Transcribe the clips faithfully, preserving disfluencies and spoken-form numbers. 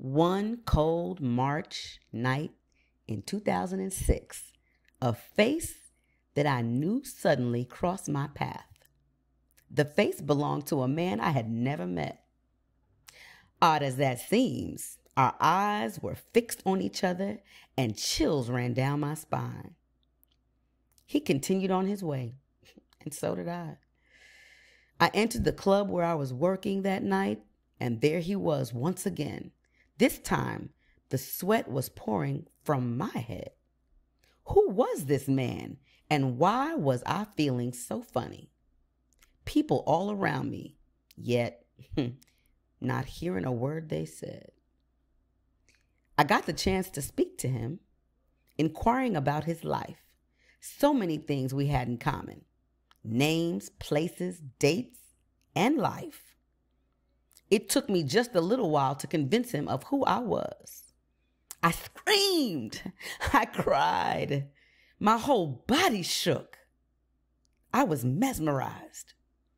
One cold March night in two thousand six, a face that I knew suddenly crossed my path. The face belonged to a man I had never met. Odd as that seems, our eyes were fixed on each other and chills ran down my spine. He continued on his way, and so did I. I entered the club where I was working that night, and there he was once again. This time, the sweat was pouring from my head. Who was this man, and why was I feeling so funny? People all around me, yet not hearing a word they said. I got the chance to speak to him, inquiring about his life. So many things we had in common. Names, places, dates, and life. It took me just a little while to convince him of who I was. I screamed. I cried. My whole body shook. I was mesmerized.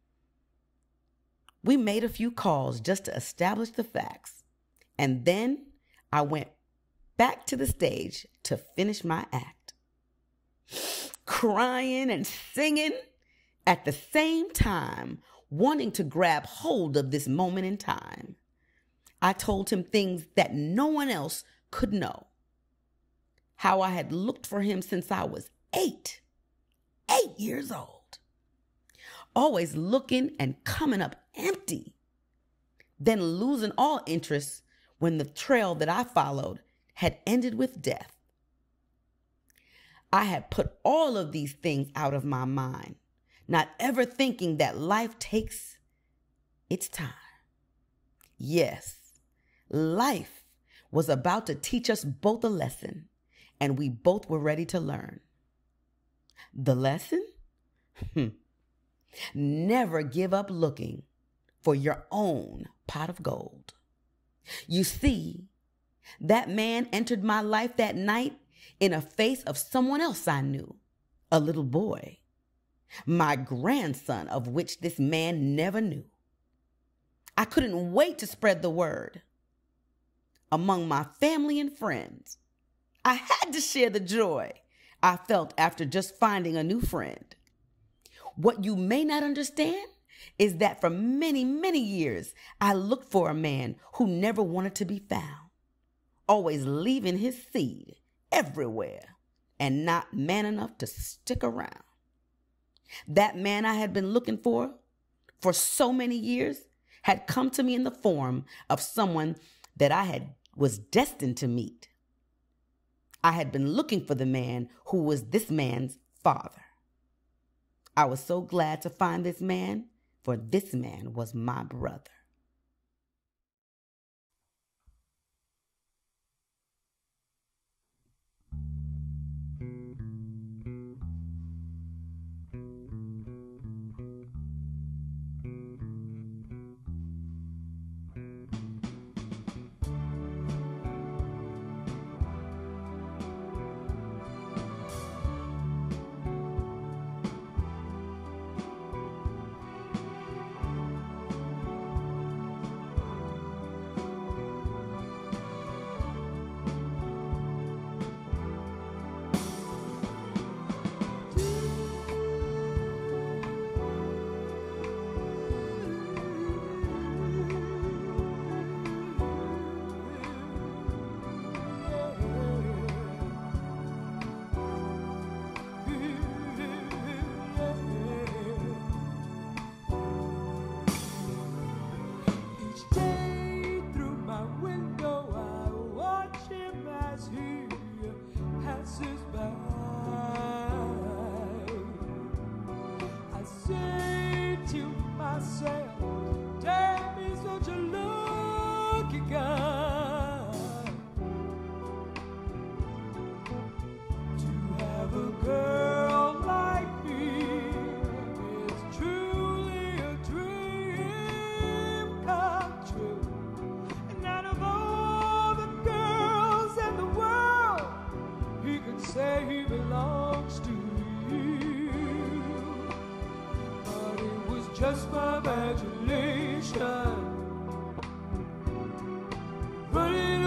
We made a few calls just to establish the facts, and then I went back to the stage to finish my act. Crying and singing at the same time, wanting to grab hold of this moment in time. I told him things that no one else could know. How I had looked for him since I was eight, eight years old. Always looking and coming up empty. Then losing all interest when the trail that I followed had ended with death. I had put all of these things out of my mind, not ever thinking that life takes its time. Yes, life was about to teach us both a lesson, and we both were ready to learn. The lesson? Never give up looking for your own pot of gold. You see, that man entered my life that night in a face of someone else I knew, a little boy, my grandson, of which this man never knew. I couldn't wait to spread the word among my family and friends. I had to share the joy I felt after just finding a new friend. What you may not understand is that for many, many years, I looked for a man who never wanted to be found, always leaving his seed everywhere and not man enough to stick around. That man I had been looking for for so many years had come to me in the form of someone that I had was destined to meet. I had been looking for the man who was this man's father. I was so glad to find this man, for this man was my brother. Just my imagination, but it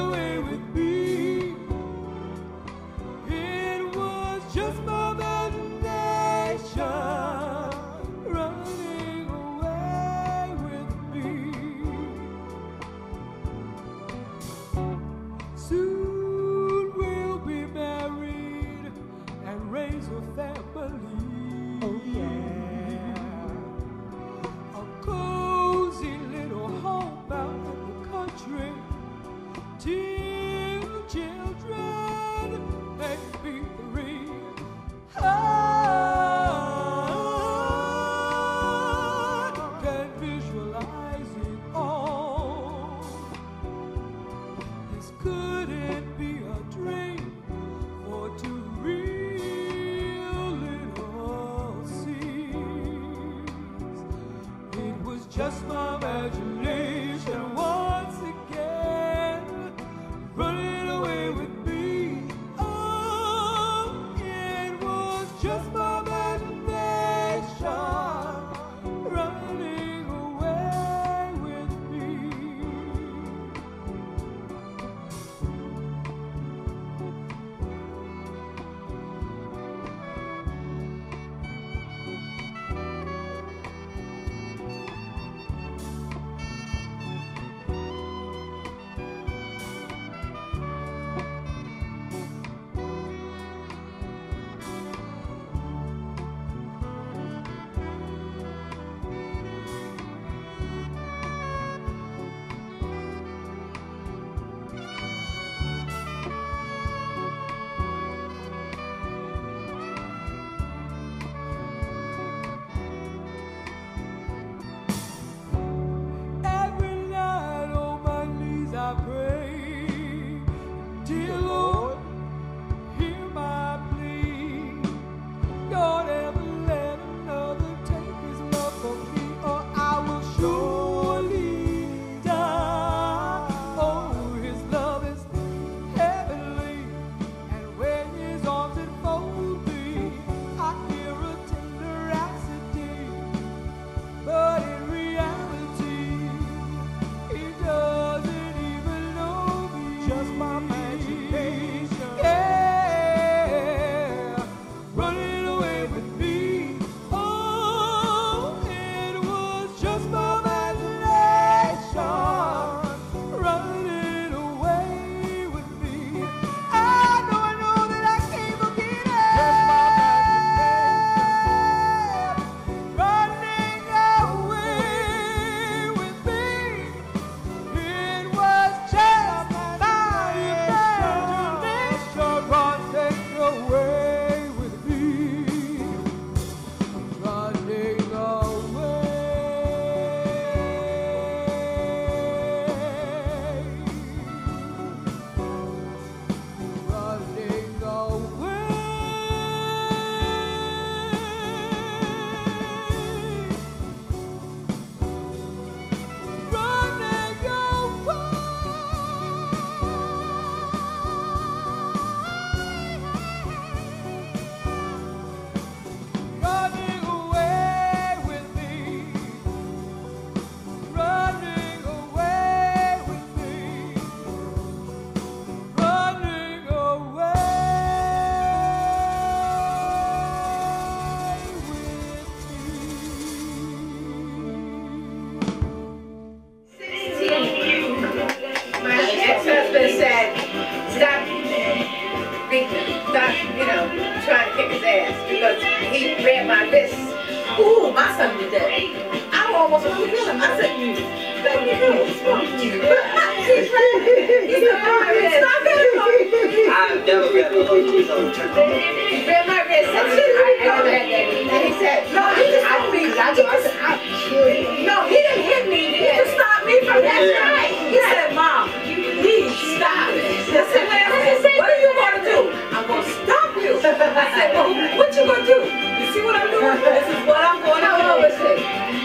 my wrist. Ooh, my son did that. I almost want to kill him. I said, you, baby, what's wrong with you? He's said, stop it. I've never read a book with no turn. He read my wrist. I never had that. And he said, no, he just stopped me. I said, I'll kill you. No, he didn't hit me. He just stopped me from that right. He said, Mom, please stop it. I said, what are you going to do? I'm going to stop you. I said, well, what you going to do? You see what I'm doing? This is what I'm going to do. How old was he?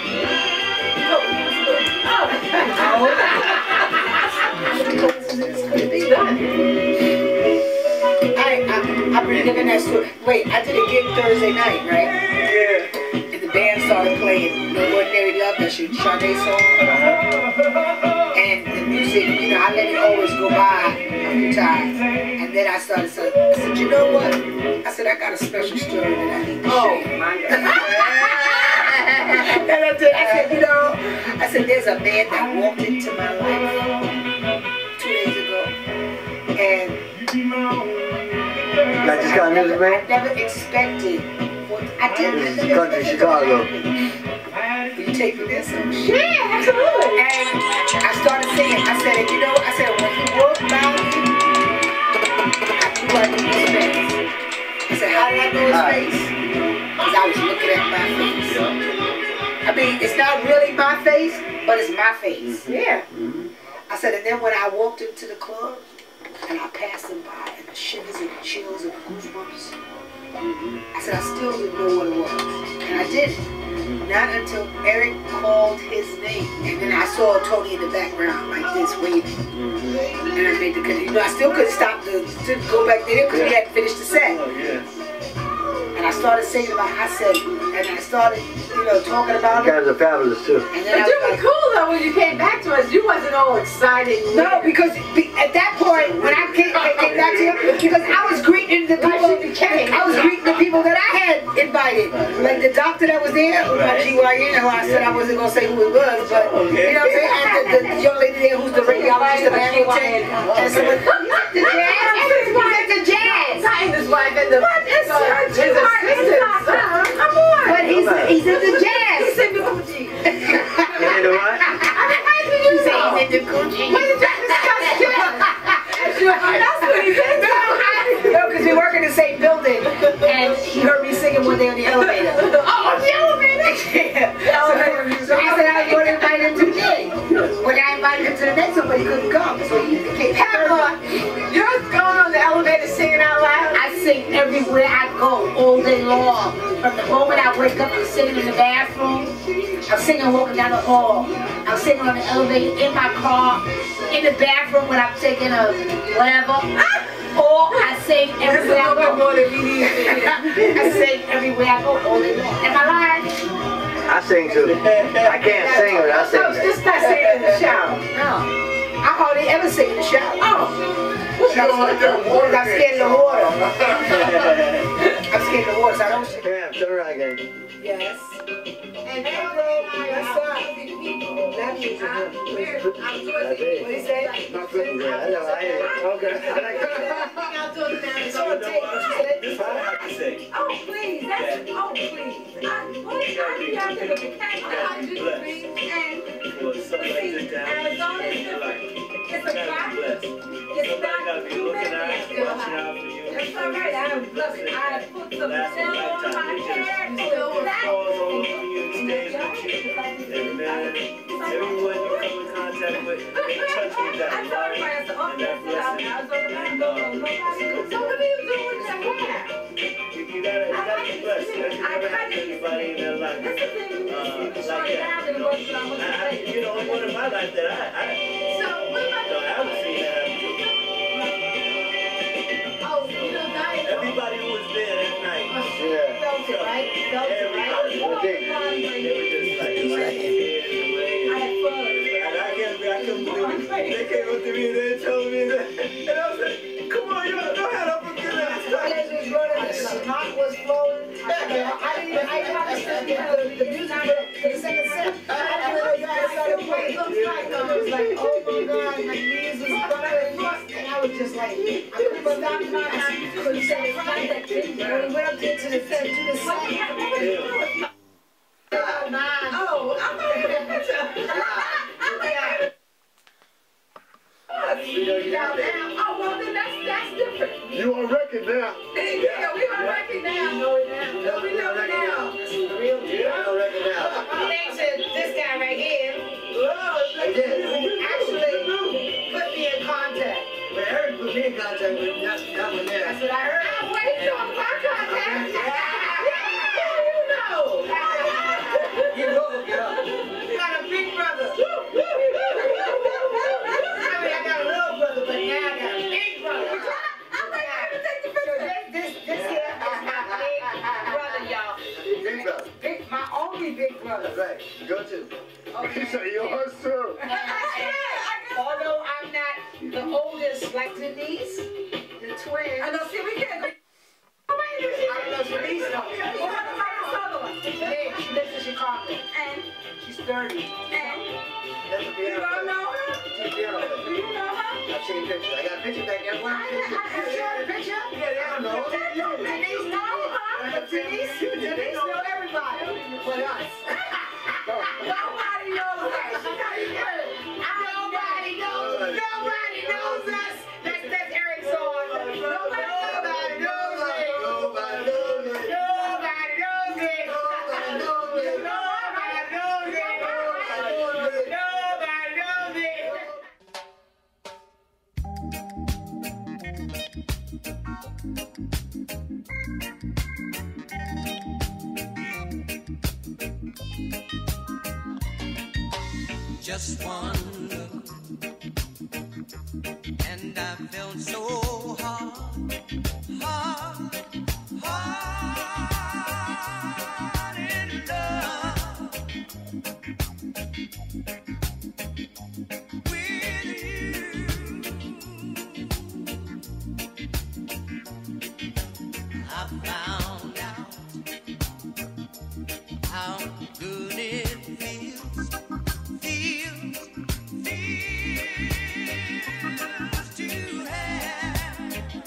I, I, I'm reliving that story. Wait, I did a gig Thursday night, right? Yeah. And the band started playing No Ordinary Love, that Sade song. Uh-huh. And the music, you know, I let it always go by a few times. And then I started saying, I said, you know what? I said, I got a special story that I need to share. Oh, my God. And I said, I said, you know, I said, there's a man that walked into my life two days ago. And Got this kind of music, man? I never expected. What, I didn't. This is country Chicago. Will you take me there? So, yeah, absolutely. And I started singing. I said, you know, I said, when he walked by me, I knew I knew his face. I said, how did I know his face? Because I was looking at my face. I mean, it's not really my face, but it's my face. Yeah. Mm-hmm. I said, and then when I walked into the club, and I passed him by, and the shivers and the chills and the goosebumps, mm-hmm. I said, I still didn't know what it was. And I didn't. Mm-hmm. Not until Eric called his name. And then I saw Tony in the background like this, waving. Mm-hmm. And I made the, you know, I still couldn't stop to, to go back there because yeah. we hadn't finished the set. Oh, yes. And I started saying about, I said, and I started, you know, talking about you it. guys are fabulous too. And then but you were like, cool though when you came back to us. You wasn't all excited. No, because at that point, when I came, came back to you, because I was greeting the people, I was greeting the people that I had invited. Like the doctor that was there, my G Y N, who I said I wasn't going to say who it was, but you know what I'm saying? And the, the young lady there who's the radiologist of Hamilton. And so, the jazz, the jazz. Not in his wife and the, what is her G Y N? Come on. But he's, he's in the jazz. He's in the Gucci. You know what? You say he's in the Gucci. What is that disgusting? That's what he's in. No, because we work in the same building. And he heard me singing one day on the elevator. Oh, on the elevator? Yeah. So, so I said I was going to invite him to me. When I invited him to the next one, but he couldn't come. So he came. Pamela, you're going on the elevator singing out loud? I sing everywhere I go, all day long. From the moment I wake up, I'm singing in the bathroom. I'm singing walking down the hall. I'm singing on the elevator, in my car, in the bathroom when I'm taking a whatever. Or I sing everywhere I go. I sing everywhere I go all day long. Am I lying? I sing too. I can't sing, but I sing. No, just not singing in the shower. No. I hardly ever sing in the shower. Oh. I'm scared of the water. I'm scared of the water, so I don't sing. Yeah, turn around again. Yes. And April, what's up? That means I'm weird. I'm doing it. What do you say? Not flipping good. I know, I hear it. Okay. I like it. I'll do it now. It's on tape. What you said? Oh, please. That's, oh, please. I, what? I do y'all think of the cat one hundred degrees and Arizona is different. It's a tropic. It's not humid. Still hot. That's all right. I love it. I put some gel on my hair. So that and then everyone you come in contact with, they touch with that. I told everybody, I said, oh, that's it. I was on the back door. Nobody. So what do you do with your hair? You, you gotta, you gotta be blessed. You never have anybody in their life. That's the thing. Uh, like that. You know, I, you know, one in my life that I, I, so what about so I haven't seen that happen. Oh, you know, guys. Everybody who was there that night. Yeah. Felt it, right? Felt it, right? They were just like, just like, I had fun. and I can't, I couldn't believe it. They came up to me and they told me that, and I was like, come on, you don't have to forget that. The snot was flowing. I didn't even, I didn't understand the, the music, but the second set, I didn't know you guys started playing. I was like, oh my God, my knees was buckling. And I was just like, I couldn't stop my I couldn't say it. When we went up there to the set, to the set. Oh, nine. Oh, I'm not going to picture. You know, you got that. Oh, well, then that's, that's different. You on record now. Yeah, we on record now. You know it now. No, we know it now. This is the real deal. Yeah, on record now. Thanks to this guy right here. Again. Actually, put me in contact. Well, Eric put me in contact with that, that one there. That's what I heard. I'm waiting on my contact. Yeah, you know. You know, get up. You got a big brother. I mean, I got a little brother, but now I got a big brother. I'm like, I'm gonna take the picture. This, this, this here is my big brother, y'all. Big brother. Big, my only big brother. That's right. Go to. Okay. So yours too. And, and although I'm not the oldest, like Denise, the twins. I know, see, we can't go. I don't know, Denise knows. Well, what about this other one? Yeah, she lives in Chicago. And? She's thirty. And? That's a piano. You don't know her? She's a piano player. Do you know her? I've seen pictures. I got a picture back there. One I, picture. I, I showed a picture. Yeah, they don't know. Denise know her. But Denise, Denise know everybody. But us. Nobody knows us. Nobody knows. Nobody knows us. That's that's Eric's song. Nobody, nobody knows it. Nobody knows it. Nobody knows it. Nobody knows it. Nobody knows it. Nobody knows it. Just one look, and I felt so hard, hard, hard in love with you. I found out how good it feels. Feels, feels to have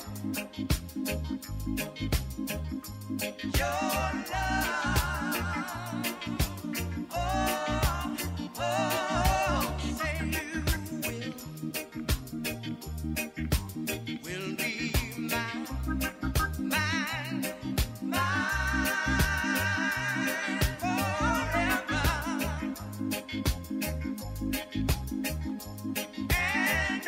your love. Oh, oh, say you will, will be mine, mine, mine forever. And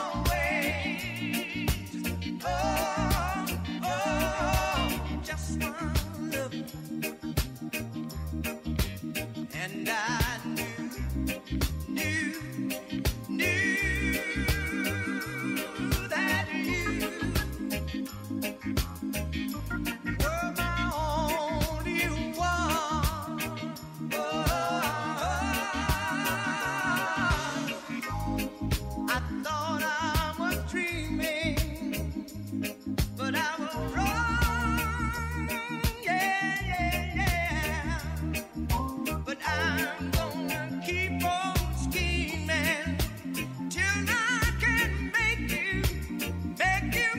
always, oh, oh, just one look, and I knew, knew, knew that you were my only one. Oh, I thought I was dreaming, but I was wrong. Yeah, yeah, yeah. But I'm gonna keep on scheming till I can make you, make you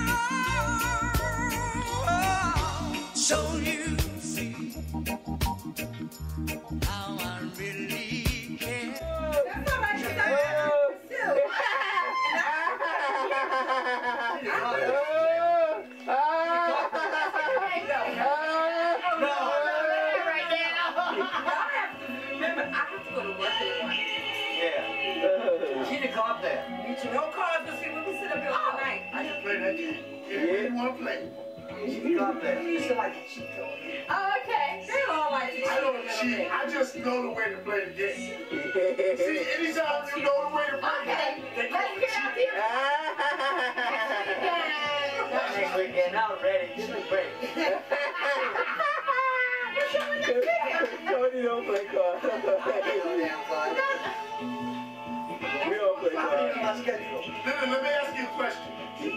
mine. So you see how I really care. That's all right. Still. She didn't come up there. No cars, but see, we can sit up here all night. I can play that game. Yeah, you want to play? She can come up there. We used to like to cheat code. Oh, okay. They all like to cheat. I don't cheat. I just know the way to play the game. See, anytime you know the way to play the Okay, game, they let's call it get out cheating. here. Next weekend, I'm ready. This is great. Tony don't play cards. We don't play cards. Listen, let me ask you a question.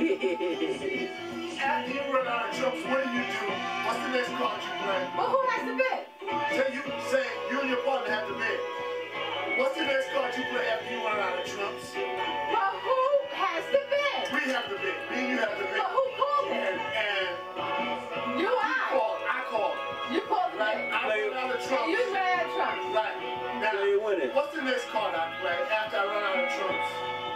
After you run out of trumps, what do you do? What's the next card you play? Well, who has to bid? Say you say you and your partner have to bid. What's the next card you play after you run out of trumps? Well, who has to bid? We have to bid. Me and you have to bid. Well, who called it? And, and next card I play after I run out of trumps?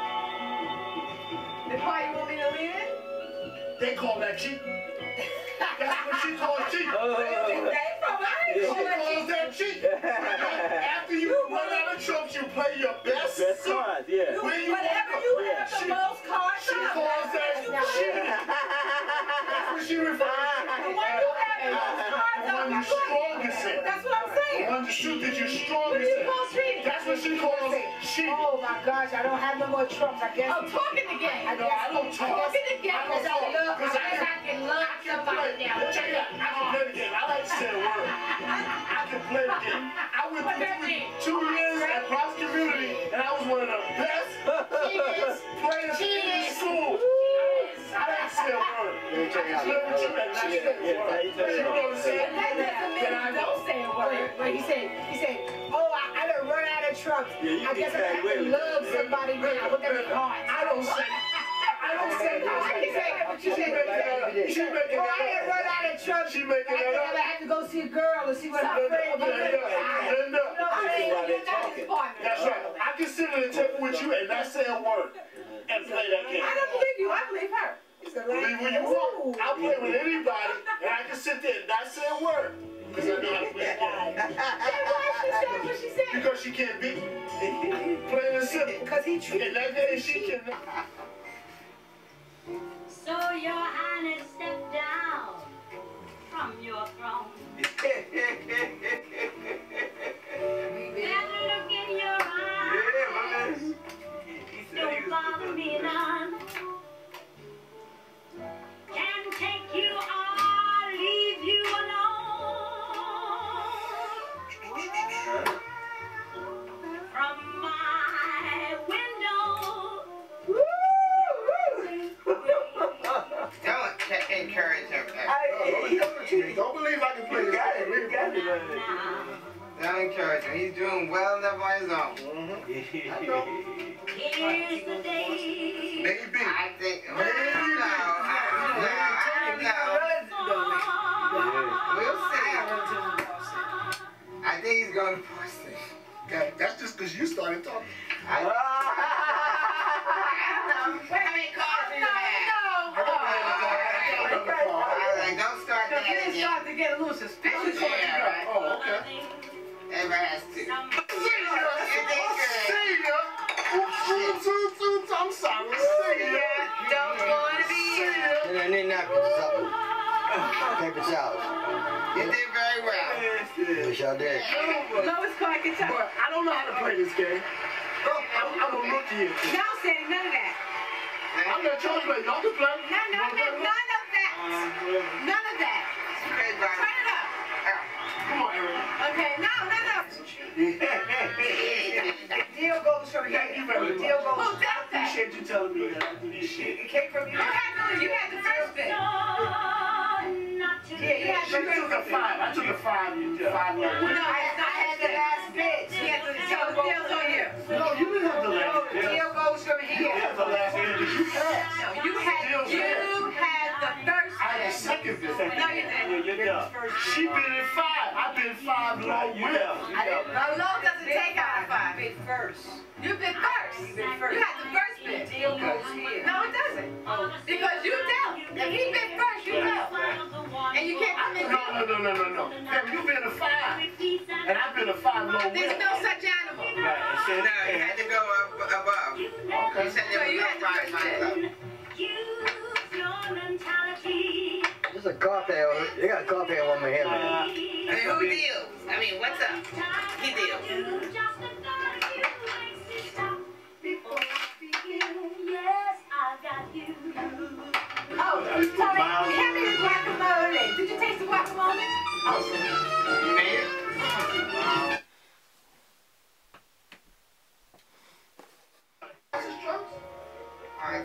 The part you want me to leave in? They call that cheat. That's what she calls cheat. Where you think that from? I She ain't call that calls that cheat. After you run out of trumps, you play your best. Best suit. cards, yeah. When you Whatever walk you up, have the she- most cards. She calls that cheating. That's what she refers to. The one you have the most cards The one on you your foot. strongest in. That's what I'm The saying. one you shoot that you're What do strongest you in. call cheating? That's what she calls cheating. Oh my gosh, I don't have no more trumps. I guess. Oh, talking again. I No, I don't talk. Talking again. I don't Because I talk. love, Because I because I can love I can somebody play. now. Check it out. I can play the game. I like to say a word. I can play the game. I went What that through mean? two years at Bronx Community, and I was one of the best Cheers. players in the school. I like to say a word. Let me check it out. I can play with you and not say a Yeah, word. yeah, yeah. You know what I'm saying? That doesn't mean you don't say a word. But he said, he said, oh, I, I done run out of trumps. Yeah, you I guess I get have carried to away with love somebody now. What that mean? I don't say. I don't say that. I can say that, but you said She making oh, that I done up. run out of trumps. She making I that never up. had to go see a girl and see what her friend was Linda, doing. Linda. No, I This is why ain't. they're talking. That's right. I can sit at the table with you and not say a word and play that game. I don't believe you. I believe her. Believe who you want. I'll play with anybody and I can sit there and not say a word. Because I know how to play the game. Why she said what she said? Because she can't beat me. Plain and simple. Because he treated And that day she can. So your highness stepped down from your throne. That look in your eyes don't bother me none. Can take you or leave you alone. From my window. Don't t- encourage him. Don't believe I can play this game. Don't encourage him. He's doing well enough on his own. Here's the day. Maybe. I think. I don't know. I don't know. I don't know. We'll see. I think he's going to Boston. Okay, that's just because you started talking. I don't know. How many cards do you have? All right, don't start that You didn't again. start to get a little suspicious. Yeah, right. Oh, okay. Everybody has to. I'm sorry. See ya. Don't want to be here. And then they knock with something. Paper towels. You did very well. Wish I did. Lowest card can tell. But I don't know how to play this game. I'm, I'm a rookie at this. Y'all said none of that. I'm not trying to play. Y'all can play. No, no, no, none of that. None of that. Okay, Turn bye. it up. Come on, Eric. Okay, no, no, no. Deal goes from here. Thank you very much. Deal goes. Who I does that? appreciate you telling me that I do this shit. It came from you. You had the, you had the first bit. Yeah, you had She the took a first bit. five. I took a five. Five No, like win. I, I had the last bit. She had the deal goes on you. No, you didn't have the No, last. the deal goes from You here. had the last bit. You passed. No, you had, you had the first I had bit. a second bit. No, you didn't. You're done. She been in five. I've been five low You win. done. I didn't. No, low doesn't take out of five. Bit first. You bit first. You bit first. You had the first bit. Deal goes here. No, it doesn't. Because you dealt. If he bit first, you dealt. And you can't come in. No, no, no, no, no, no. Damn, you've been a five. And I've been a five low win. There's no such animal. Right, and so No, you had to go up above. Okay. You said So there you was had no the five first miles bit. up. Use your mentality. There's a carpet over You got a carpet over my head, man. I mean, who deals? I mean, what's up? He deals. Yes, I got you. Oh, Tony, hand me the guacamole. Did you taste the guacamole? Awesome. You made it? All right.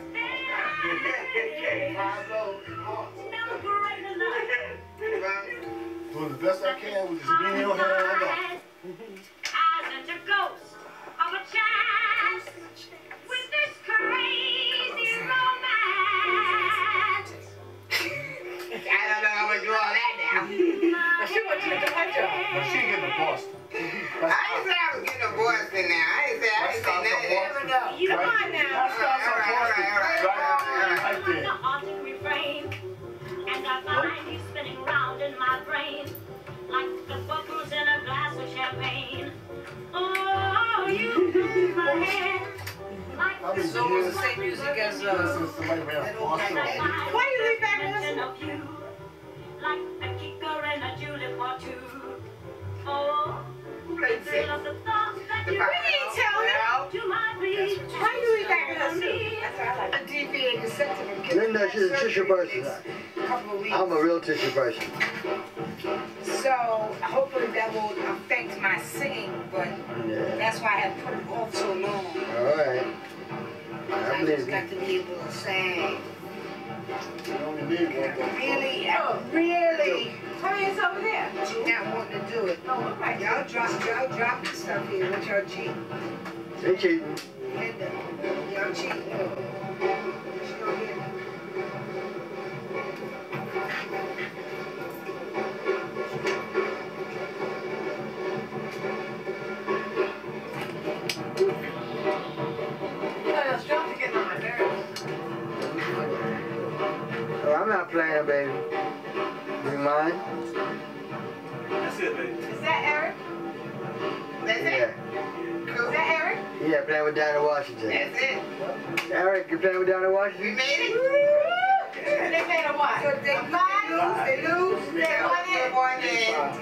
Five low and hard. Never great enough. Doing the best I can with this video hand I got. I sent a ghost of a chance with this crazy romance. I don't know how to do all that now. She went to the But she ain't getting the Boston. I didn't say I was getting a Boston now. I It's almost the same music as uh, Somebody ran a faucet. why do you leave back in this? Like a kicker and a julep or two. Oh, Who played they six? love the thoughts that The you back. didn't tell him. to my reach. Why do you leave back in this? That's what I like. A D V D cassette to them. Linda, she's a tissue person. Couple of weeks. I'm a real tissue person. So hopefully that will affect my singing, but Yeah. that's why I have put it off so long. All right. I I believe just got you. to be able to sing. You only need one though. Really, I really Honey, it's over there. not wanting to do it. Oh, okay. Y'all drop, y'all dropping stuff here. What y'all cheating? They cheating. Linda, y'all cheating. She don't hear me. Uh, Strong's getting on my nerves. Oh, I'm not playing, baby. Do you mind? That's it, baby. Is that Eric? That's Yeah. it? Is Cool. that Eric? Yeah, playing with Dinah Washington. That's it. Eric, you playing with Dinah We Washington? made it. They made a what? So they, A five? they lose, they lose. They won it? They won it.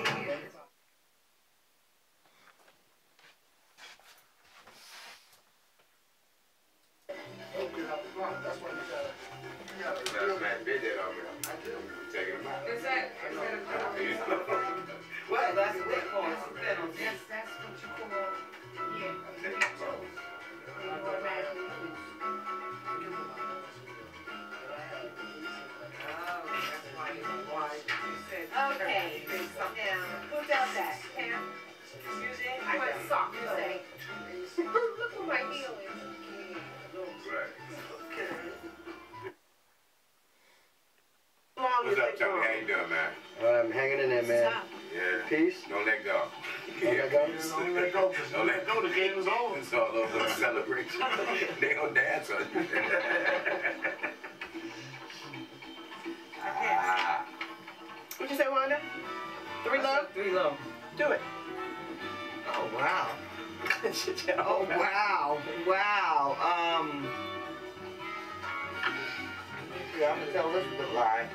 That's why you gotta, you gotta. Taking them out. Is that, is that a Well, that's what they call it. That's, that's what you call, Okay, now, who does that? Pam? Music? I put sock music. Look where my heel is. What's up, Tony? How you doing, man? Well, I'm hanging in there, man. Yeah. Peace. Don't let go. Don't let go? Don't let go, 'cause Don't let go, the game is over. It's all over the celebration. They gonna dance on you. Ah. What'd you say, Wanda? Three low? three low. Do it. Oh, wow. Oh, wow. Wow. Um. Yeah, I'm gonna tell this a lie.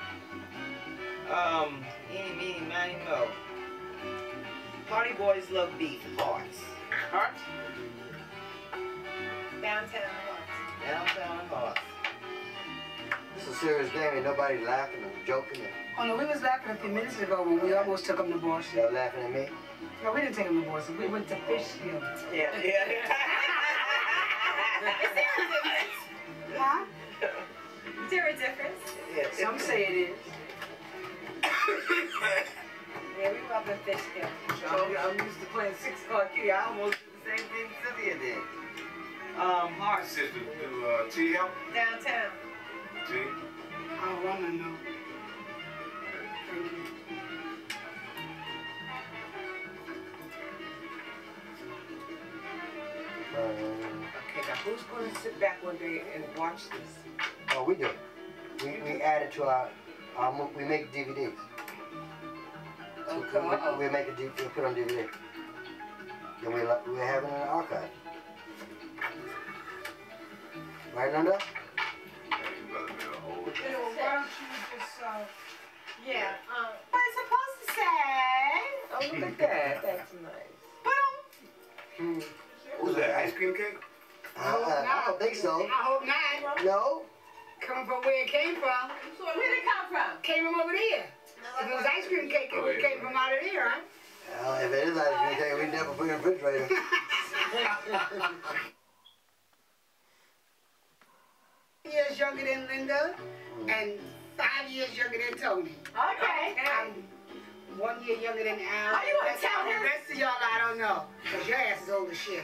Um, eeny, meeny, miny, mo. Party boys love beef. Hearts. Hearts? Downtown Hearts. Downtown hearts. This is a serious game. Ain't nobody laughing and joking. And Oh no, we was laughing a few minutes ago when we almost took him to Boston. y'all laughing at me. No, we didn't take him to Boston. We went to Fishkill. Yeah, yeah. Is there a difference? Huh? Is there a difference? Yeah, Some say it is. Yeah, we were up in Fishkill. I'm, I'm used to playing six card key. I almost did the same thing Cynthia did. Um, hearts. Sister, do uh, T help? Downtown. T? I don't wanna know. Thank you. Um, Okay, now who's gonna sit back one day and watch this? oh, we do. We, we add it to our, our mo- we make D V Ds. So Okay, we, uh-oh. we make a D, we put on D V D. Then we, lo- we have it in an archive. Right, Linda? You know, why don't you just, uh, yeah, um, What it's supposed to say? Oh, look at that. That's nice. Hmm. Who's that? Ice cream cake? Uh, I don't think so. I hope not. No? Coming from where it came from. where'd it come from? Came from over there. If it was ice cream cake, it would came from out of there, huh? Well, if it is ice cream cake, we never put it in the refrigerator. Years younger than Linda, and five years younger than Tony. Okay. I'm one year younger than Al. Are you gonna Rest- tell him? The rest of y'all, I don't know. Because your ass is old as shit.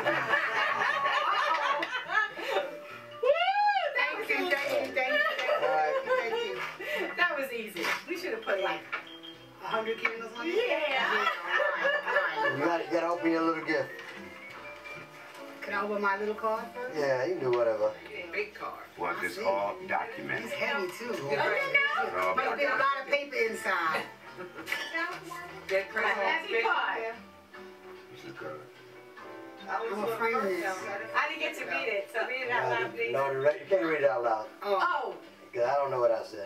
Thank you, thank you, thank you, thank you, thank you. That was easy. We should have put like, A hundred candles on it? yeah. All right, all right. You gotta, you gotta open your little gift. Can I open my little card first? Yeah, you can do whatever. Big card. Want this all documented. It's heavy too. Oh, you know? All Must be a lot of paper inside. Get A happy pie. This is good. I was I'm so afraid of this. I didn't get to read it, so read it out loud, please. No, you can't read it out loud. Oh. Because I don't know what I said.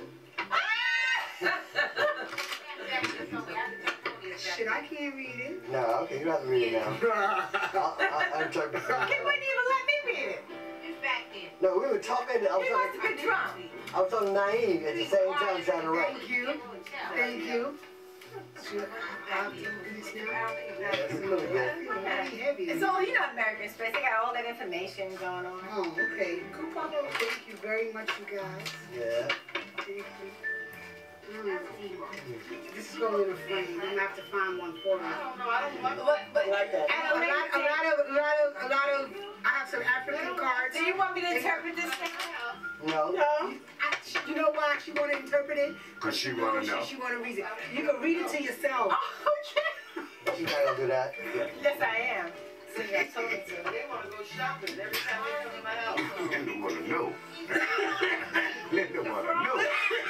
Shit, I can't read it. No, okay, you don't have to read it now. I'll, I'll, I'll interpret it. He wouldn't even let me read it. No, we were talking. I was He must have talking, been drunk. I was talking naive at the same time trying to write. Thank you. Thank you. Should I do this now? That's a little bit. Pretty heavy. It's all, you know, American Express. They got all that information going on. Oh, okay. Coupon, thank you very much, you guys. Yeah. Thank you. Mm. This is going in a frame. I'm gonna have to find one for me. I don't know. I don't want but, but Like that. And a lot, a lot of, a lot of, a lot of. I have some African cards. do you want me to interpret this thing? No. No. I, you know why she want to interpret it? Because she want to know. She, she want to read it. You can read it to yourself. Oh, okay. She's not gonna do that. Yes, I am. See, I told you to. They want to go shopping every time they come to my house. Linda want to know. Linda want to know.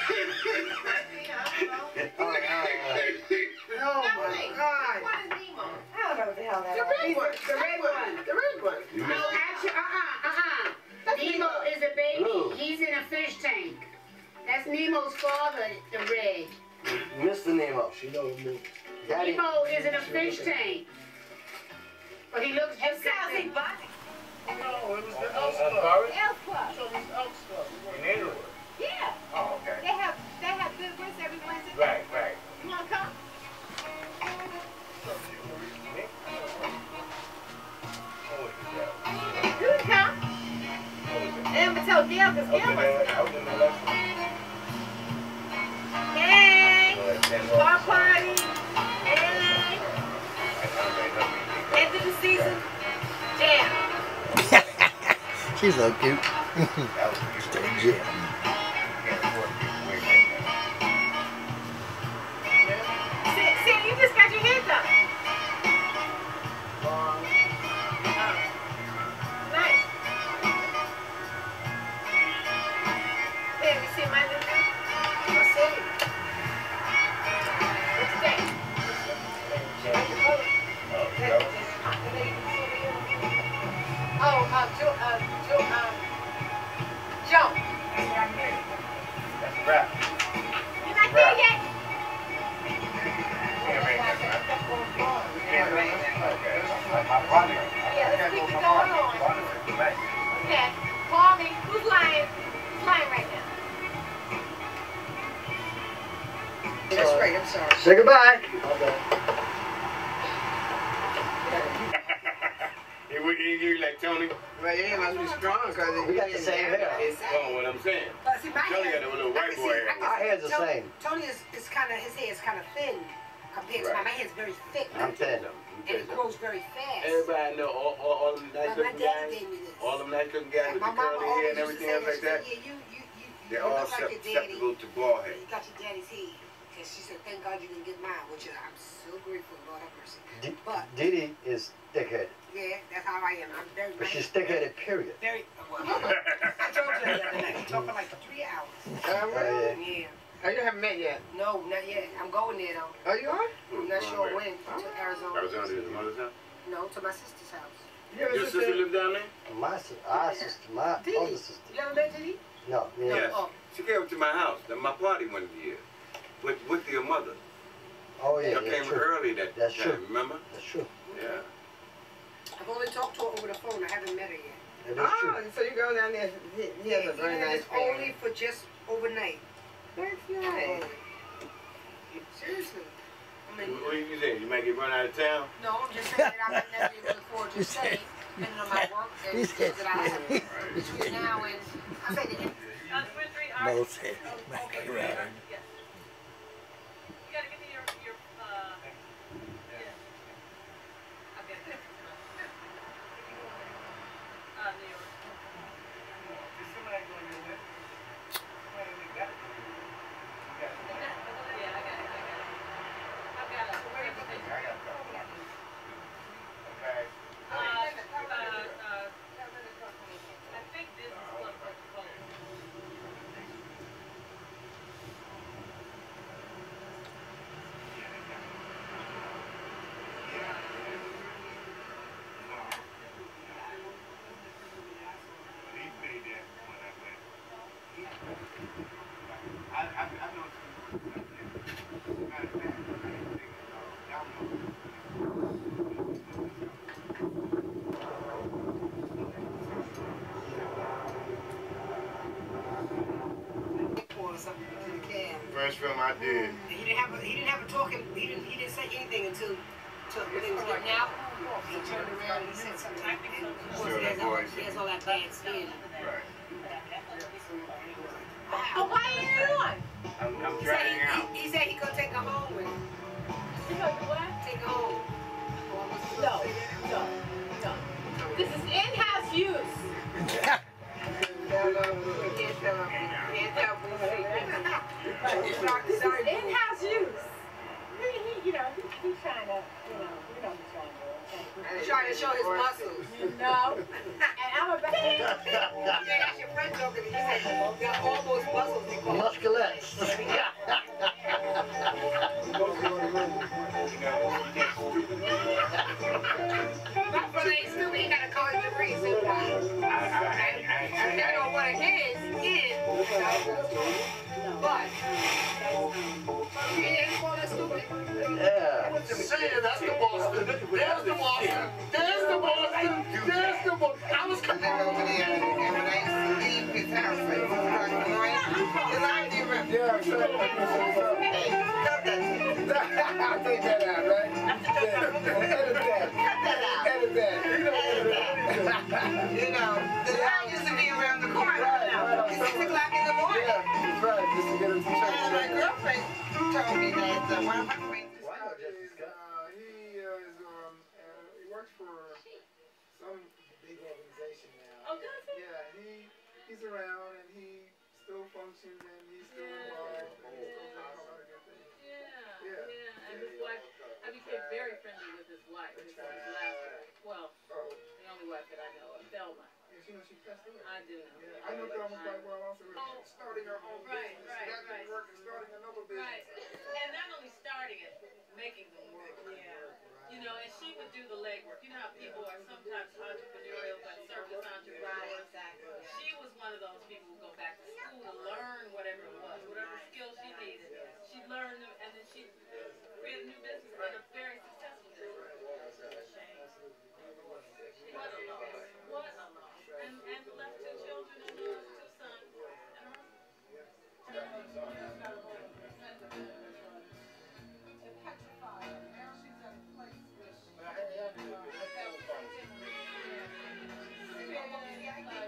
All right, all right, all right. Oh my God. What is Nemo? I don't know what the hell that The is. red one. The red one. The red one. You No, missed it. actually, uh-uh, uh-uh. Nemo is a baby. Blue. He's in a fish tank. That's Nemo's father, the red. Mister Nemo. She knows me. Daddy. Nemo is in a fish tank. But he looks It just sounds like like Bonnie. No, it was the Elks Uh, Club. Forrest? Elf Club. So it was Elks Club. In Inglewood. Yeah. Oh, okay. They have they have good ones every Wednesday. Right, right. You want to come? What was that? You can come. What was it? And I'm going to tell Gail because Gail Okay, wants to I come. was in the lesson. Hey. Well, then, Bar well, party. Hey. End of the season. Jam. She's so cute. that was the Jim. You can't afford to give away like that. See, see, you just got your hair done. Long. Nice. Hey, you see my new thing? What's it? What's that? Oh, uh, Joe, uh, Joe, um, Joe. That's a wrap. You're not there yet? Can't make that, man. Can't make that. Okay. Like my project. Yeah, let's keep it going on. Right. Okay, call me. Who's lying? Who's lying right now? That's right, I'm sorry. Say goodbye. He would give you like Tony. Well, yeah, it must be strong because We got the same hair. Oh, what I'm saying. But see, my Tony hair, got a little I white can boy see- hair. I can Our see hair's the Tony- same. Tony is, is kind of, his hair is kind of thin compared to Right. mine. My hair is very thick. I'm thin. And it grows very fast. Everybody know all, all, all them nice But my looking daddy guys, gave me this. all them nice looking guys And with my the mama curly hair always and used to everything say else like that. Yeah, you, you, you, you They're don't all look like your daddy. susceptible to bald head. You got your daddy's hair. And she said, thank God you didn't get mine, which is, I'm so grateful, Lord have mercy. D- But, Dee Dee is thick-headed. yeah, that's how I am. I'm very, But very, she's thick-headed, period. very, well, I told you that the other night. We talked for like three hours. Um, Oh, yeah. Yeah. oh, you haven't met yet. No, not yet. I'm going there, though. Oh, you are? I'm not sure when. To Arizona. Arizona is your mother's house? No, to my sister's house. You ever Your sister? sister live down there? My sister, our sister, my Dee. older sister. You ever met Dee? No, yeah. Yes. Oh. She came to my house, at my party one year, with, with your mother. Oh, yeah, Y'all yeah, came true. early that That's time, true. remember? That's true. Yeah. I've only talked to her over the phone. I haven't met her yet. That is true. Oh, so you go down there. He, he has a very Even if nice it's only family. for just overnight. That's nice. Seriously. I mean, What you saying? You might get run out of town? no, I'm just saying that I might never be able to afford to stay, depending on my work and the things that I have between now and, I say the Uh, we're three hours. No, say, okay, Yes. You gotta give me your, your, uh, yeah. Okay. Uh, New York. Yeah, I got it, I got it. I've got it. Where do you think? Uh, uh, uh, I think this is Club Coca-Cola. first film I did. He didn't have a, he didn't have a talking. He didn't he didn't say anything until until when he was getting out. He turned around and he said something. And of course, he has, all, he has all that bad skin. Right. Oh, why are you doing? I'm, I'm He said trying he, out. he, he said he could take her home with him. You know what? Take her home. No, no, no. This is in-house use. This is in-house use. He, he, you know, he, he's trying to, you know, you know he's trying to do. Okay? He's trying to show his muscles. No. And I'm about to... Yeah, that's your friend joking. He said, got almost muscles. Musculates. My brother ain't stupid. He got a college degree. So I, I, I don't know what it is. Is. But. He ain't call us stupid. Yeah. See, that's the Boston. There's the Boston. There's the Boston. There's the Boston. I was And then over there, and when I used to leave his house, like, he was like, "Lloyd, it's not even." Yeah, I'm sorry. Hey, cut that. I'll take that out, right? Yeah. Edit that. Cut that out. Edit that. You know, edit that. You know, the line used to be around the corner. Right, right. It's six o'clock in the morning. Yeah, that's right. Just to get him to And my church. girlfriend told me that uh, one of my friends. Is, uh, he uh, is um, uh, he works for some big organization now. Oh, does he? Yeah, he he's around and he still functions and he's still Yeah. involved and he's still doing a lot of good things. Yeah, Yeah. yeah. And his wife, I became very friendly with his wife. His, his last wife. Well, Oh, the only wife that I know of, Thelma. yeah, you know she passed away. I do know. Yeah, I know Thelma quite well also. Oh. Starting her own Right, business. right, That didn't right. work and starting another business. Right. And not only starting it, making them work. Yeah. You know, and she would do the legwork. You know how people are sometimes entrepreneurial, but surface entrepreneurs. Exactly. She was one of those people who go back to school to learn whatever it was, whatever skills she needed. She learned them, and then she created a new business and a very successful business. Shame. What a loss. What a loss. And, and left two children and uh, two sons. And her I had to have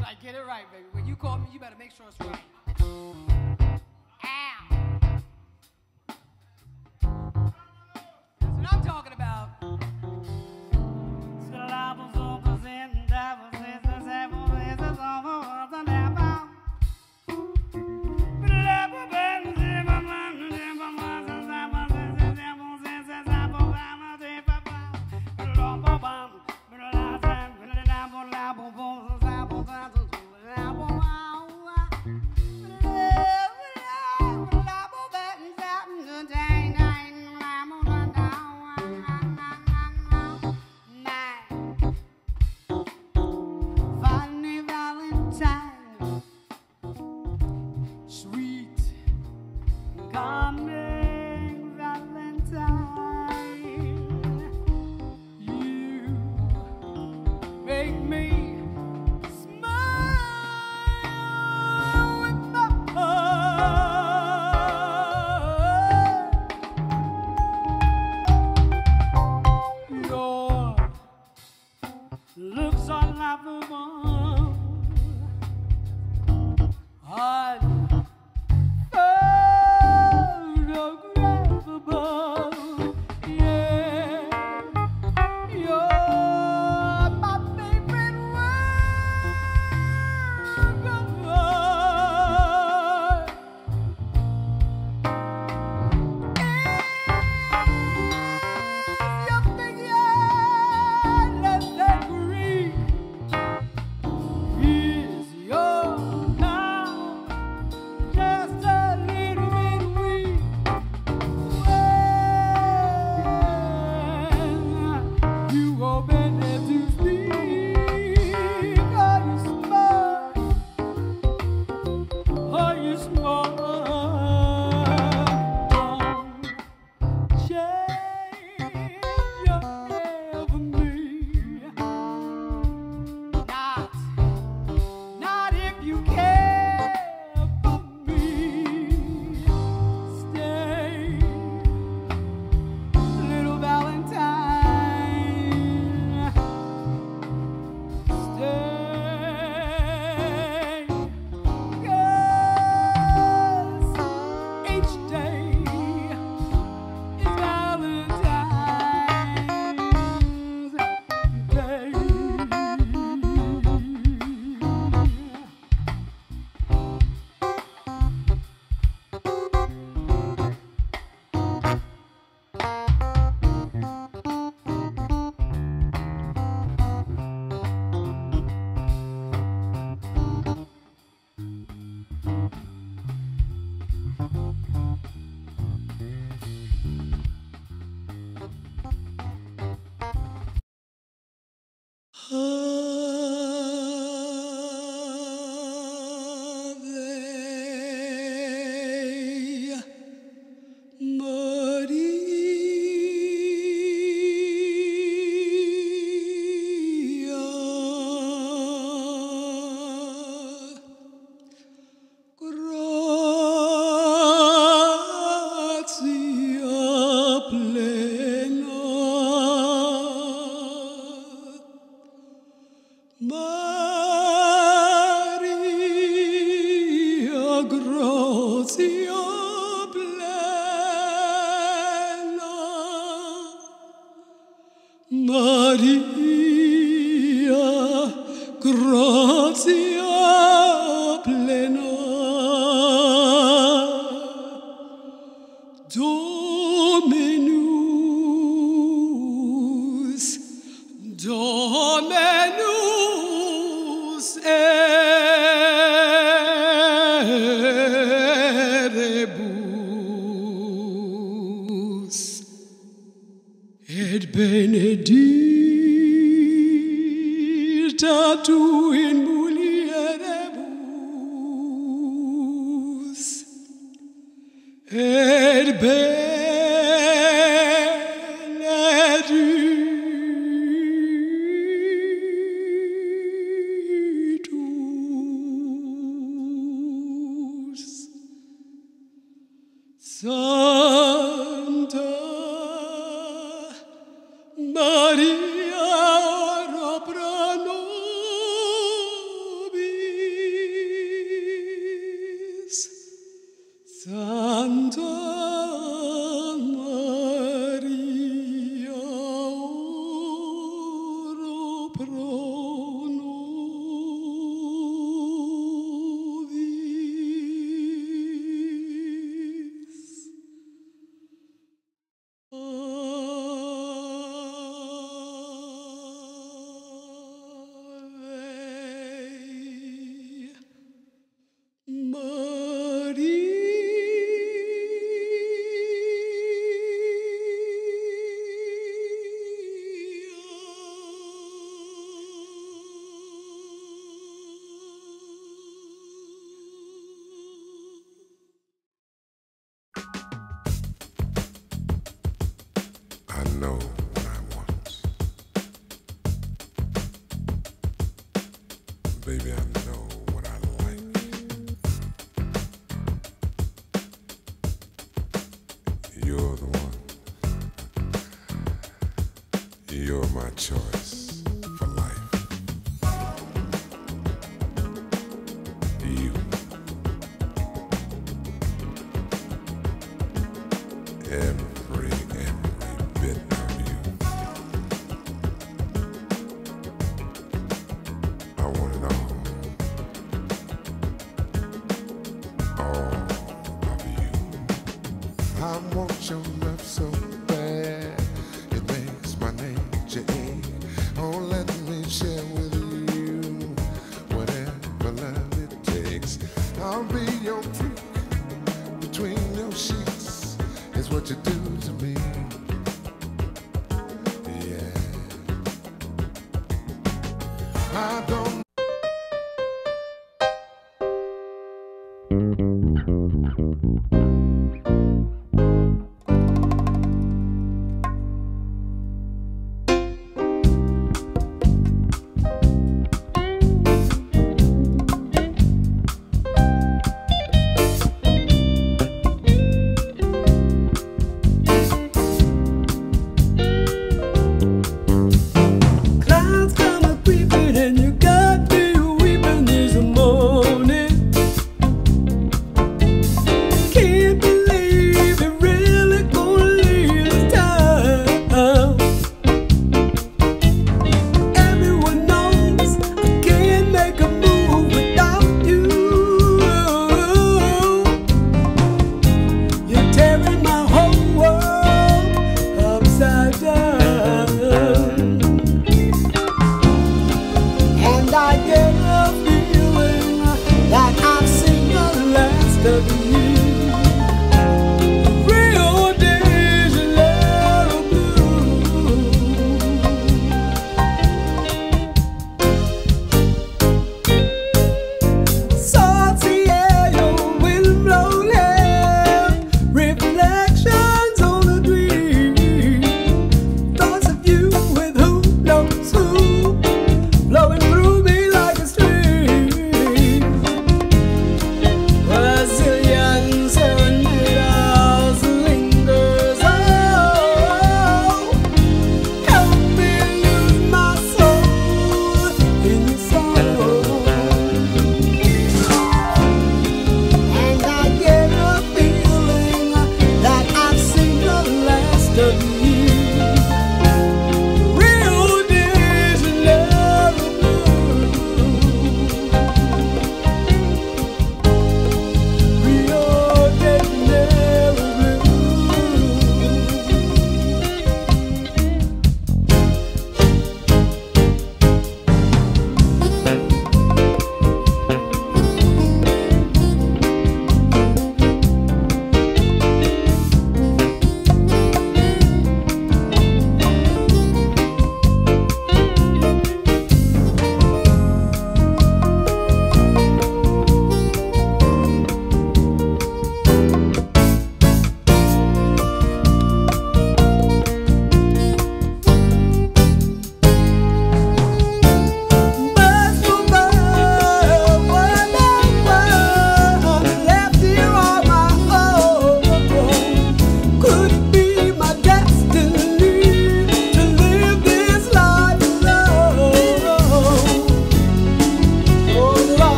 right, get it right, baby. When you call me, you better make sure it's right. Ow. That's what I'm talking about. Maria Robrano baby, I know what I like. You're the one. You're my choice for life. You. Every, every bit of you. I want it all. All of you. I want your love so bad. It makes my nature ache. Oh, let me share with you whatever love it takes. I'll be your freak between your sheets. Is what you do to me. Yeah. I don't. Clouds come a creeping and you got me weeping this morning. Can't believe it really gonna leave this town. Everyone knows I can't make a move without you. You're tearing my whole world upside down. And I get a feeling like I've seen the last of you. Rio de Janeiro blue. Salty air, your wind blown hair, reflections on a dream. Thoughts of you with who knows who, blowing through me like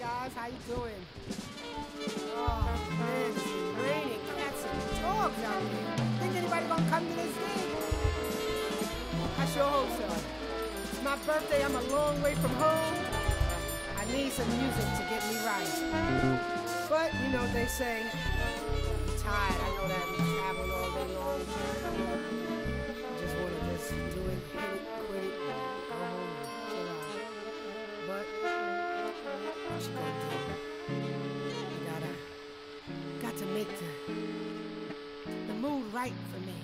guys. How you doing? Oh, man, it's raining cats and dogs out here. Think anybody gonna come to this thing? I sure hope so. It's my birthday. I'm a long way from home. I need some music to get me right. But, you know, they say, I'm tired. I know that I'm traveling all day long. I just want to just do it, hit it, quit it, go home and chill out. But, what you gonna do? You gotta, got to make the, the mood right for me.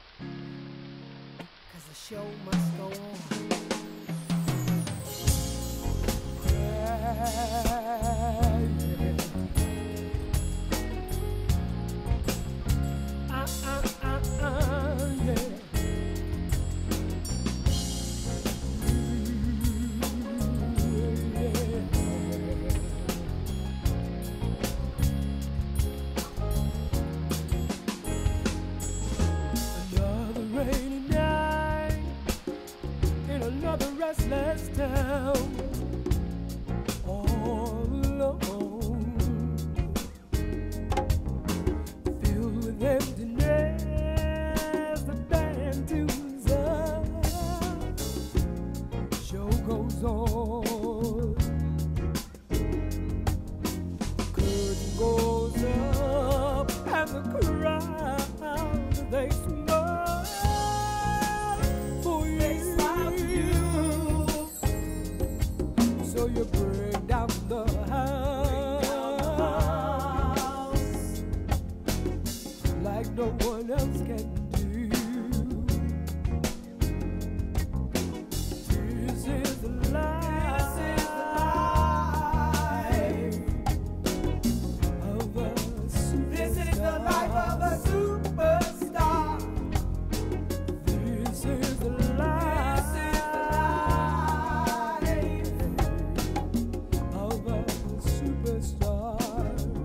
Cause the show must go on. Another rainy night in another restless town. All alone, filled with emptiness, the band tunes up, show goes on, curtain goes up, and the crowd, they smile for you. They smile for you. So you bring down the house like no one else can do. This is the life of a superstar. This is the life of a superstar. This is the life. Of a superstar.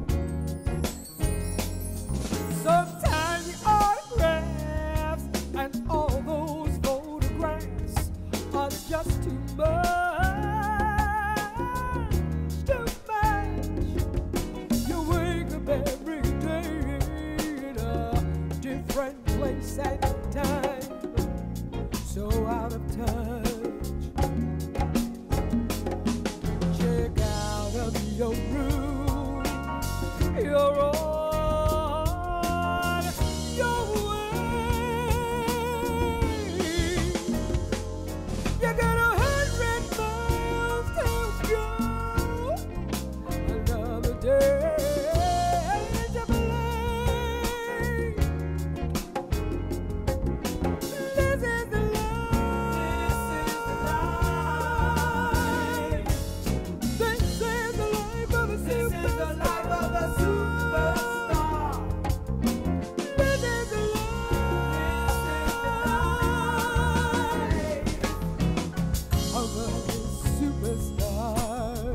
Sometimes the autographs and all those photographs are just too much, too much. You wake up every day in a different place and time, so out of touch. Check out of your room, you're on your way. You got a hundred miles to go, another day to play. This is the life. This is the life of a superstar. This is the life of a superstar. This is the life of a superstar.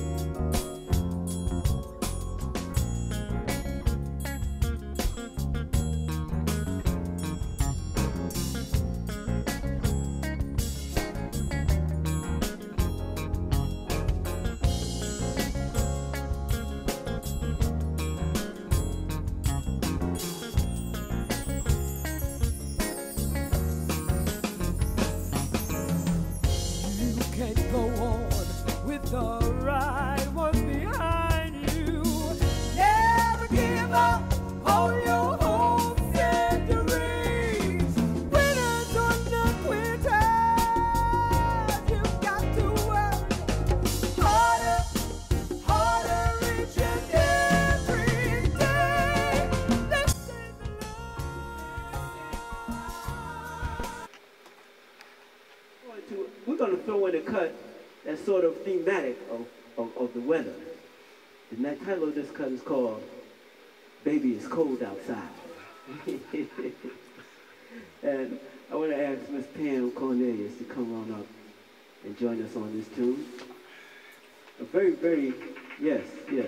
You can't go on with the right one behind you. Never give up on your hopes and dreams. Winners or not quitters, you got to work harder, harder each and every day. This is the Going to- We're going to throw in a cut that's sort of thematic of, of, of the weather. The next title of this cut is called Baby It's Cold Outside. And I want to ask Miss Pam Cornelius to come on up and join us on this tune. A very, very, yes, yes.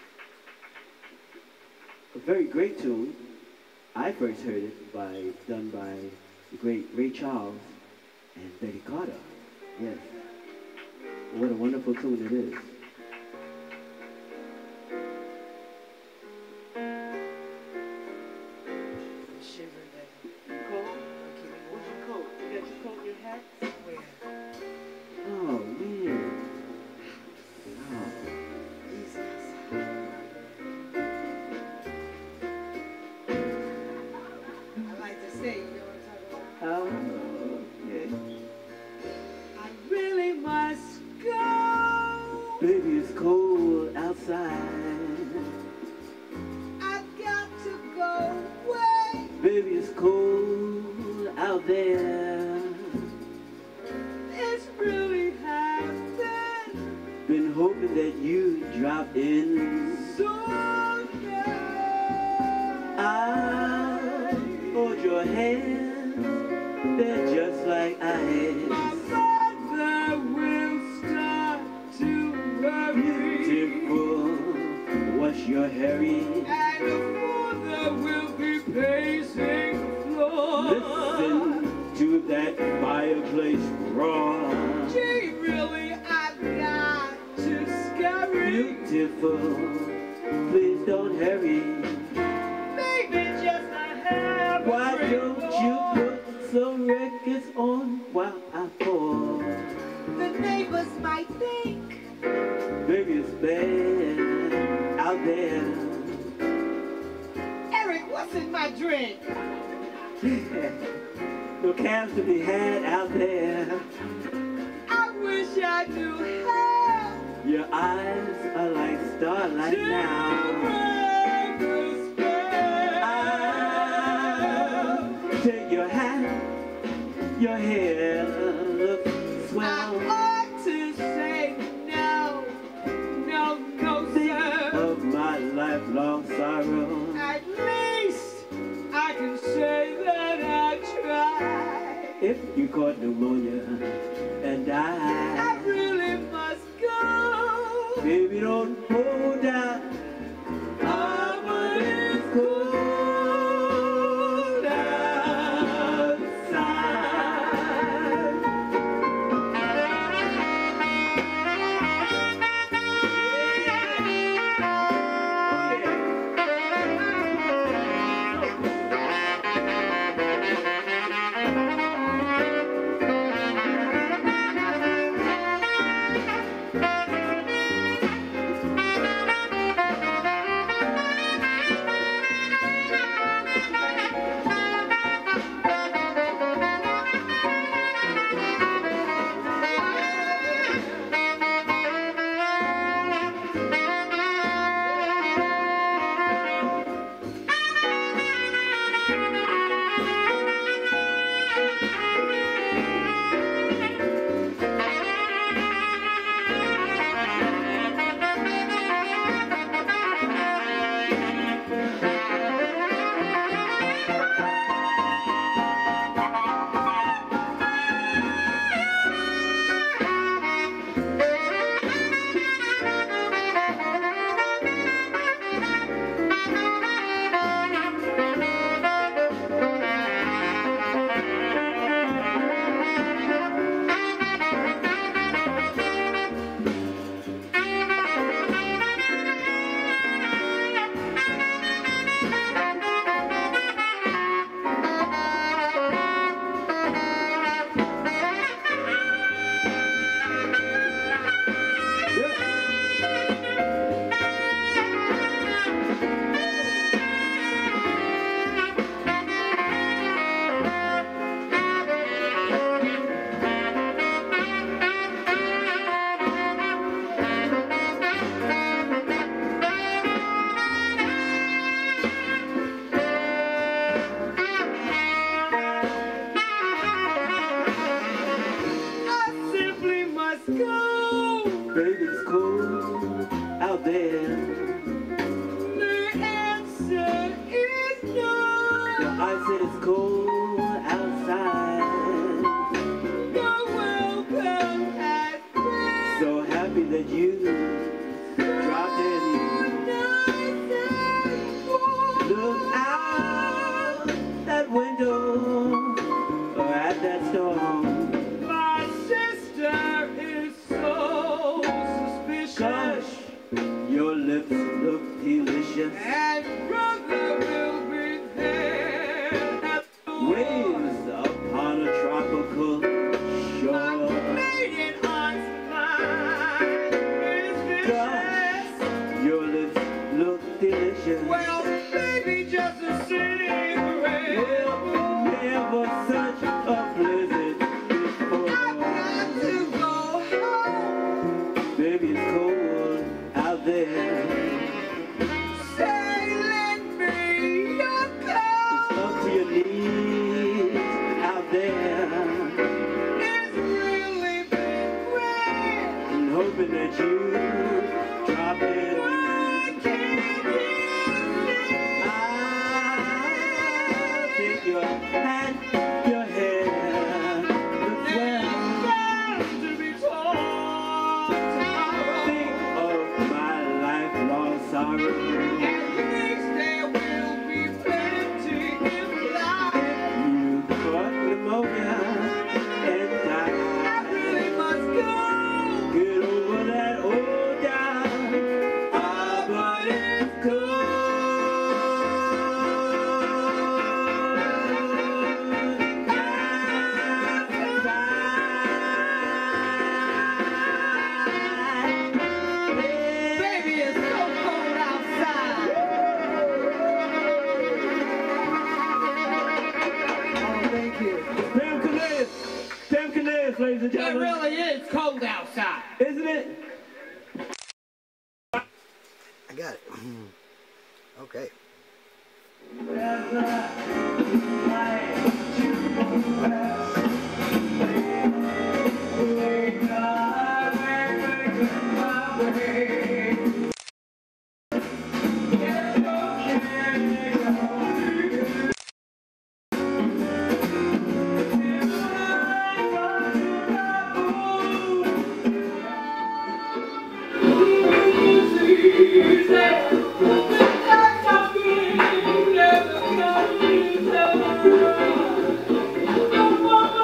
A very great tune. I first heard it by done by the great Ray Charles and Betty Carter. Yes. What a wonderful tune it is. cold outside. I've got to go away. Baby, it's cold out there. It's really happened. Been hoping that you'd drop in. So I'll hold your hand. They're just like ice. my mother will start to worry. Beautiful, what's your hurry? And the father will be pacing the floor. Listen to that fireplace roar. Gee, really, I've got to scurry. Beautiful, please don't hurry. Maybe just a half a Why drink don't you more. put some records on while I pour? The neighbors might think Baby, it's bad out there. Eric, what's in my drink? No cabs to be had out there. I wish I knew how Your eyes are like starlight to now. break the spell. Take your hat, your hair looks I swell. ought to say no, no, no, Think sir. of my lifelong sorrow. At least I can say that I tried. If you caught pneumonia and I died, really must go. baby, don't hold out. Ah, but it's cold outside. Baby, it's cold out there. The answer is no. I said it's cold outside. You're welcome at best. So happy that you dropped in. Look out that window or at that storm. My sister is so suspicious. Gosh, your lips look delicious. And brother will be there at the Waves upon a tropical shore. maiden aunt's mind is vicious. Gosh, your lips look delicious. Well, baby, just a cigarette. Well, never such a blizzard before. I've got to go home. Baby, it's cold Ladies and It gentlemen. really is cold outside. Isn't it? I got it. Okay. Never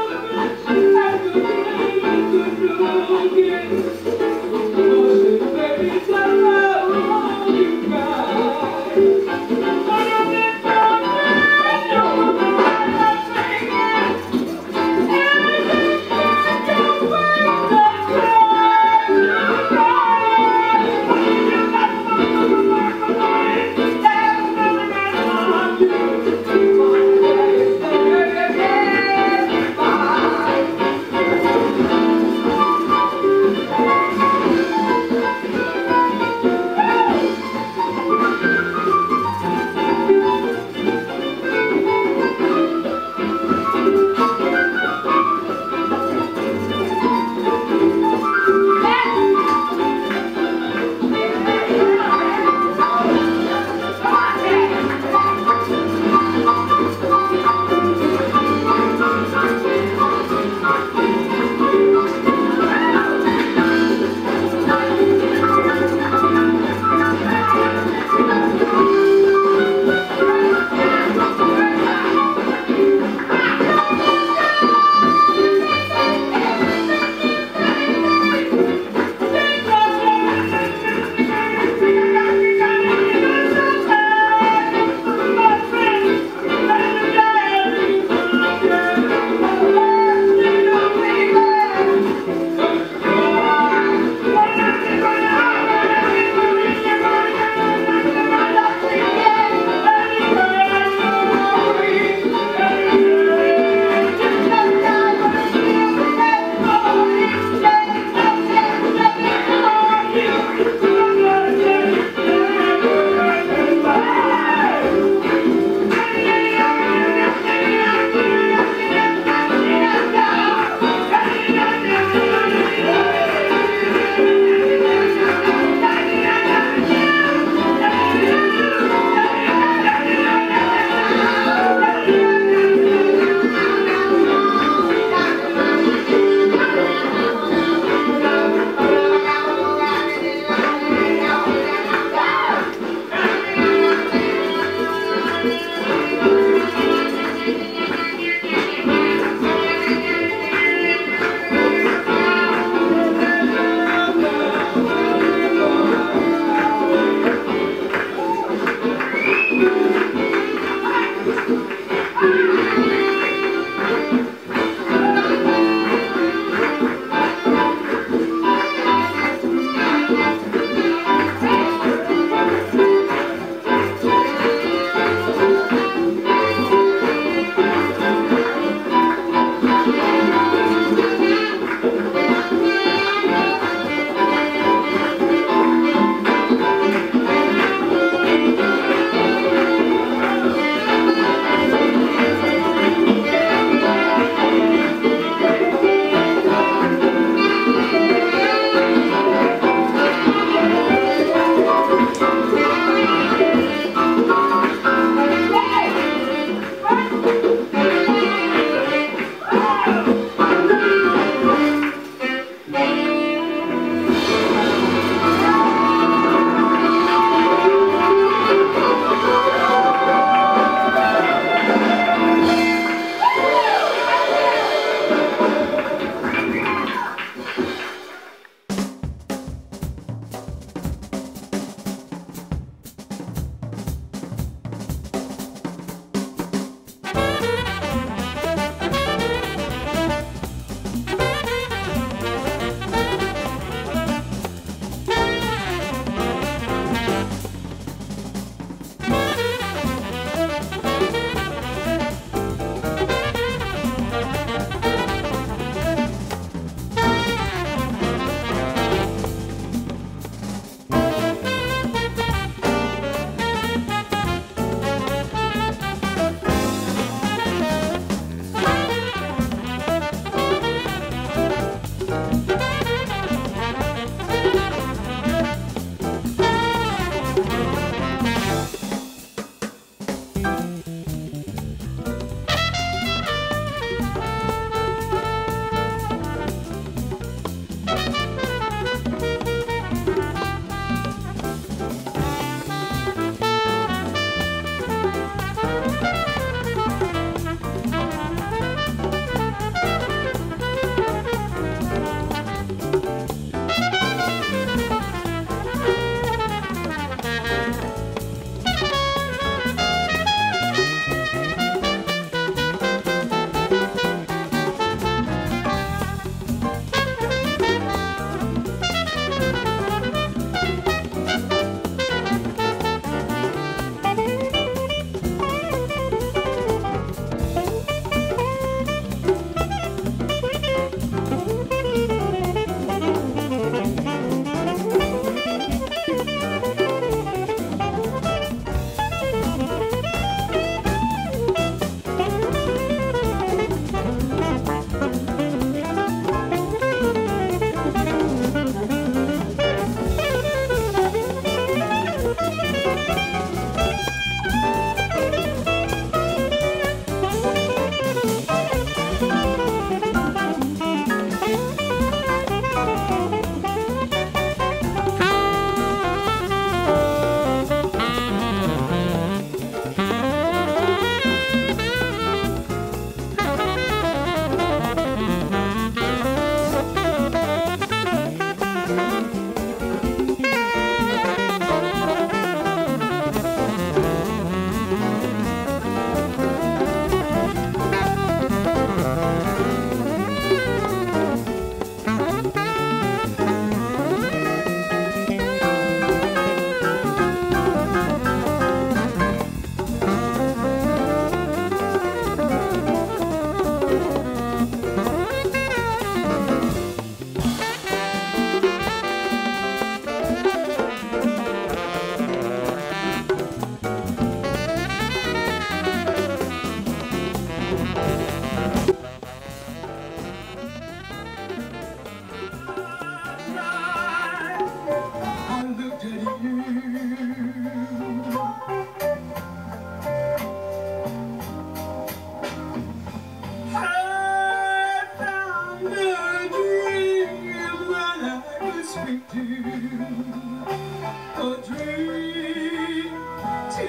dream to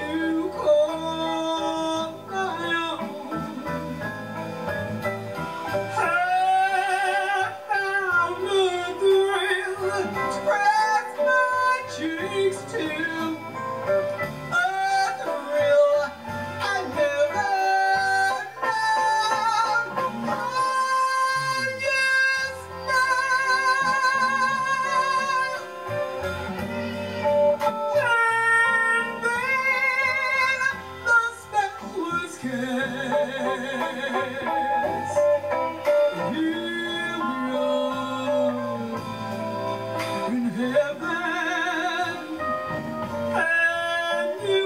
call my own. I found the thrill to press my cheeks to a thrill I never known. Oh, yes, and then the spell was cast. Here we are in heaven, and you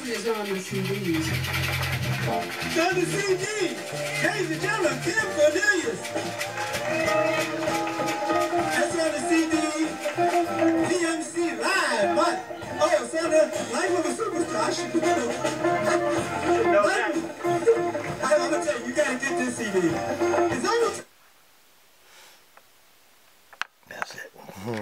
is on the C Ds. It's on the C D. Ladies and gentlemen, Kim Cornelius. That's on the C D. P M C Live. What? Oh, Santa, Life of a Superstar. I should know. I'm going to tell you, you got to get this C D. It's on the... That's it. Mm-hmm.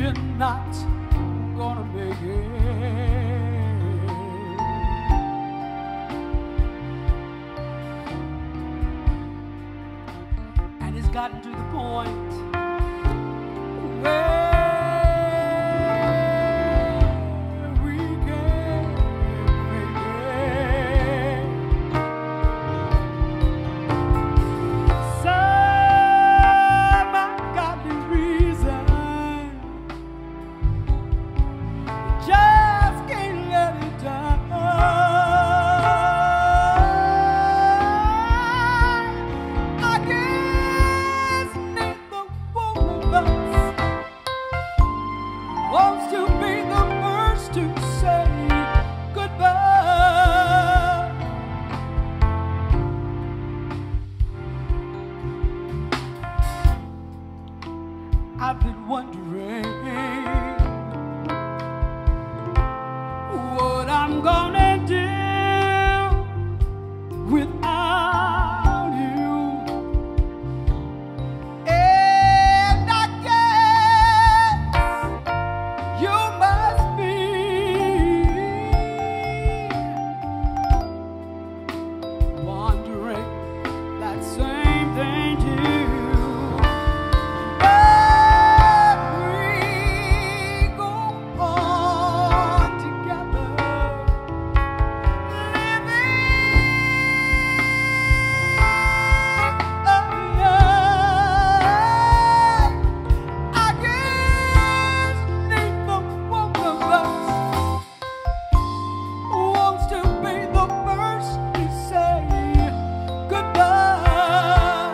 you're not gonna make it. And it's gotten to the point where we can't make it. Some ungodly reason just can't let it down. I guess neither one of us wants to be the first to say goodbye. I've been wondering what I'm gonna do without you. And I guess you must be wondering that same thing too. But we go on together, I guess neither one of us wants to be the first to say goodbye.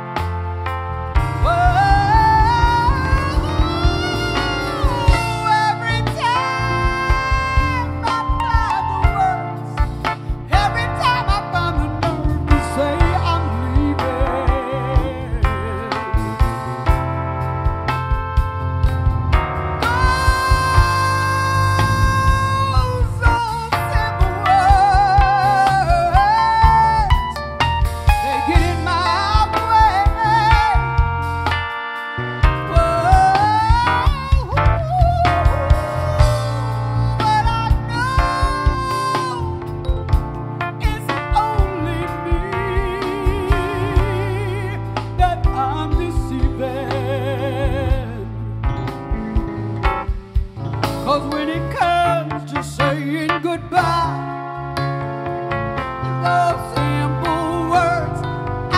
Whoa, every time I find the words, every time I find the nerve to say I'm leaving. Those old simple words, they get in my way. Whoa, but I know it's only me that I'm deceiving. 'Cause when it comes to saying goodbye, those simple words I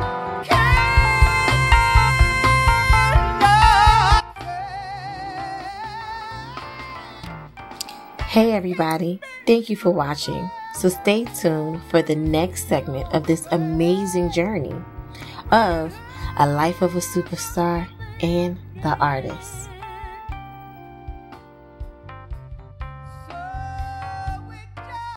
Hey everybody, thank you for watching. So stay tuned for the next segment of this amazing journey of A Life of a Superstar and the Artist.